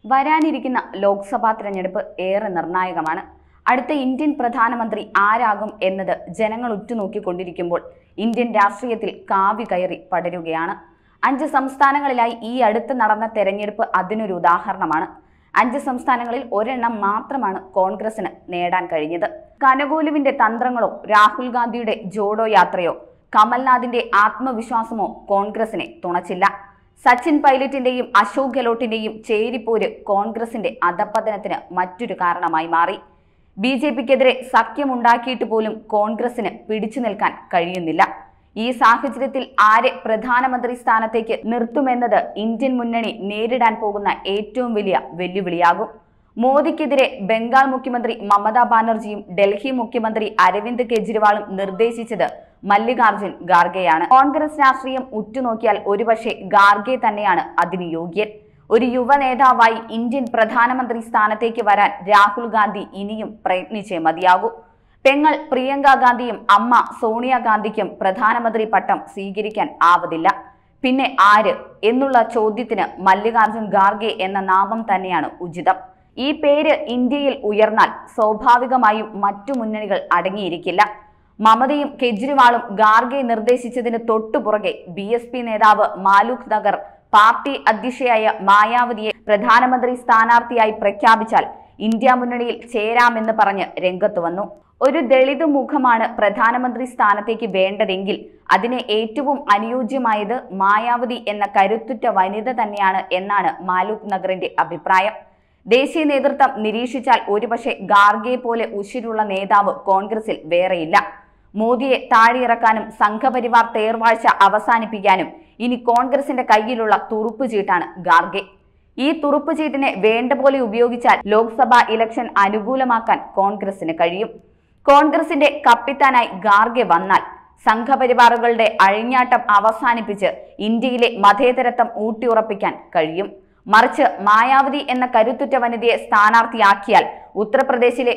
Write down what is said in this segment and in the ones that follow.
വരാനിരിക്കുന്ന ലോക്സഭാ തെരഞ്ഞെടുപ്പ് ഏറെ നിർണായകമാണ്. അടുത്ത ഇന്ത്യൻ പ്രധാനമന്ത്രി ആരാകും എന്നത് ജനങ്ങൾ ഉറ്റുനോക്കിക്കൊണ്ടിരിക്കുമ്പോൾ ഇന്ത്യൻ രാഷ്ട്രീയത്തിൽ കാവി കയറി പടരുകയാണ്. 5 സംസ്ഥാനങ്ങളിലായി ഈ അടുത്ത് നടന്ന തെരഞ്ഞെടുപ്പ് അതിനൊരു ഉദാഹരണമാണ്. 5 സംസ്ഥാനങ്ങളിൽ ഒരെണ്ണം മാത്രമാണ് കോൺഗ്രസിന് നേടാൻ കഴിഞ്ഞത്. കനകോലുവിന്റെ തന്ത്രങ്ങളോ രാഹുൽ ഗാന്ധിയുടെ ജോഡോ യാത്രയോ കമൽനാഥിന്റെ ആത്മവിശ്വാസമോ കോൺഗ്രസിനെ തുണച്ചില്ല. സച്ചിൻ പൈലറ്റിന്റെയും അശോക് ഗെഹ്ലോട്ടിന്റെയും ചേരിപ്പോര് കോൺഗ്രസിന്റെ അധപ്പതനത്തിന് മറ്റൊരു കാരണമായി മാറി. BJPക്കെതിരെ സഖ്യമുണ്ടാക്കിയിട്ട് പോലും കോൺഗ്രസിന് പിടിച്ചു നിൽക്കാൻ കഴിയുന്നില്ല. ഈ സാഹചര്യത്തിൽ ആരെ പ്രധാനമന്ത്രി സ്ഥാനത്തേക്ക് നിർത്തുമെന്നത് ഇന്ത്യൻ മുന്നണി നേരിടാൻ പോകുന്ന ഏറ്റവും വലിയ വെല്ലുവിളിയാകും. മോദിക്കെതിരെ ബംഗാൾ മുഖ്യമന്ത്രി മമതാ ബാനർജിയും ഡൽഹി മുഖ്യമന്ത്രി അരവിന്ദ് കെജ്രിവാളും നിർദ്ദേശിച്ചത് മല്ലികാർജുൻ ഖാർഗെയാണ്. കോൺഗ്രസ് രാഷ്ട്രീയം ഉറ്റുനോക്കിയാൽ ഒരുപക്ഷെ ഖാർഗെ തന്നെയാണ് അതിന് യോഗ്യൻ. ഒരു യുവ നേതാവായി ഇന്ത്യൻ പ്രധാനമന്ത്രി സ്ഥാനത്തേക്ക് വരാൻ രാഹുൽ ഗാന്ധി ഇനിയും പ്രയത്നിച്ചേ മതിയാകൂ. പെങ്ങൾ പ്രിയങ്ക ഗാന്ധിയും അമ്മ സോണിയാഗാന്ധിക്കും പ്രധാനമന്ത്രി പട്ടം സ്വീകരിക്കാൻ ആവതില്ല. പിന്നെ ആര് എന്നുള്ള ചോദ്യത്തിന് മല്ലികാർജുൻ ഖാർഗെ എന്ന നാമം തന്നെയാണ് ഉചിതം. ഈ പേര് ഇന്ത്യയിൽ ഉയർന്നാൽ സ്വാഭാവികമായും മറ്റു മുന്നണികൾ അടങ്ങിയിരിക്കില്ല. മമതയും കെജ്രിവാളും ഖാർഗെ നിർദ്ദേശിച്ചതിന് തൊട്ടുപുറകെ BSP നേതാവ് മാലൂക് നഗർ പാർട്ടി അധ്യക്ഷയായ മായാവതിയെ പ്രധാനമന്ത്രി സ്ഥാനാർത്ഥിയായി പ്രഖ്യാപിച്ചാൽ ഇന്ത്യ മുന്നണിയിൽ ചേരാമെന്ന് പറഞ്ഞ് രംഗത്ത് വന്നു. ഒരു ദളിത് മുഖമാണ് പ്രധാനമന്ത്രി സ്ഥാനത്തേക്ക് വേണ്ടതെങ്കിൽ അതിന് ഏറ്റവും അനുയോജ്യമായത് മായാവതി എന്ന കരുത്തുറ്റ വനിത തന്നെയാണ് എന്നാണ് മാലൂക് നഗറിന്റെ അഭിപ്രായം. ദേശീയ നേതൃത്വം നിരീക്ഷിച്ചാൽ ഒരുപക്ഷെ ഖാർഗെ പോലെ ഉശിരുള്ള നേതാവ് കോൺഗ്രസിൽ വേറെയില്ല. മോദിയെ താഴെയിറക്കാനും സംഘപരിവാർ തേർവാഴ്ച അവസാനിപ്പിക്കാനും ഇനി കോൺഗ്രസിന്റെ കയ്യിലുള്ള തുറുപ്പുചീട്ടാണ് ഖാർഗെ. ഈ തുറുപ്പുചീട്ടിനെ വേണ്ട പോലെ ഉപയോഗിച്ചാൽ ലോക്സഭാ ഇലക്ഷൻ അനുകൂലമാക്കാൻ കോൺഗ്രസിന് കഴിയും. കോൺഗ്രസിന്റെ കപ്പിത്താനായി ഖാർഗെ വന്നാൽ സംഘപരിവാറുകളുടെ അഴിഞ്ഞാട്ടം അവസാനിപ്പിച്ച് ഇന്ത്യയിലെ മതേതരത്വം ഊട്ടിയുറപ്പിക്കാൻ കഴിയും. മറിച്ച് മായാവതി എന്ന കരുത്തുറ്റ വനിതയെ സ്ഥാനാർത്ഥിയാക്കിയാൽ ഉത്തർപ്രദേശിലെ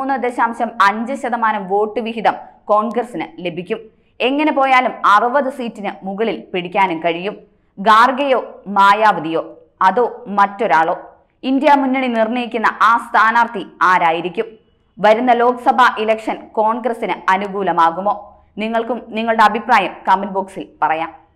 13.5% വോട്ട് വിഹിതം കോൺഗ്രസിന് ലഭിക്കും. എങ്ങനെ പോയാലും 60 സീറ്റിന് മുകളിൽ പിടിക്കാനും കഴിയും. ഖാർഗെയോ മായാവതിയോ അതോ മറ്റൊരാളോ? ഇന്ത്യ മുന്നണി നിർണയിക്കുന്ന ആ സ്ഥാനാർത്ഥി ആരായിരിക്കും? വരുന്ന ലോക്സഭാ ഇലക്ഷൻ കോൺഗ്രസിന് അനുകൂലമാകുമോ? നിങ്ങൾക്കും നിങ്ങളുടെ അഭിപ്രായം കമന്റ് ബോക്സിൽ പറയാം.